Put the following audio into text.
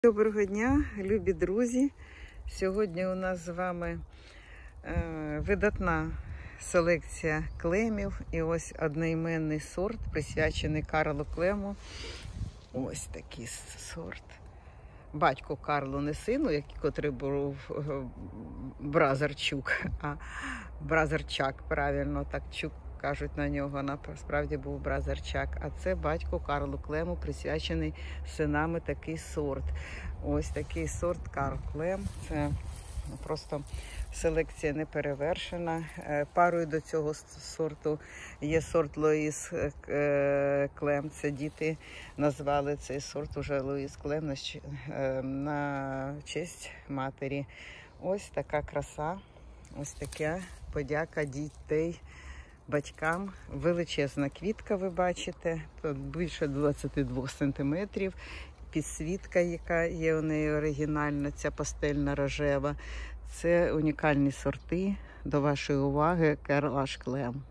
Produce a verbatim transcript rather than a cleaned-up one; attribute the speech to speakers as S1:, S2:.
S1: Доброго дня, любі друзі! Сьогодні у нас з вами е, видатна селекція клемів. І ось одноіменний сорт, присвячений Карлу Клему. Ось такий сорт. Батько Карлу, не сину, який котрий був Бразерчук, а Бразерчак, правильно, так чук кажуть на нього, насправді був Бразерчак. А це батько Карлу Клему, присвячений синами такий сорт. Ось такий сорт Карл Клем. Це просто селекція неперевершена. Парою до цього сорту є сорт Луїс Клем. Це діти назвали цей сорт уже Луїс Клем на, на честь матері. Ось така краса, ось така подяка дітей батькам. Величезна квітка, ви бачите, тут більше двадцять два сантиметрів. Підсвітка, яка є у неї оригінальна, ця пастельна рожева. Це унікальні сорти. До вашої уваги Карл Клем.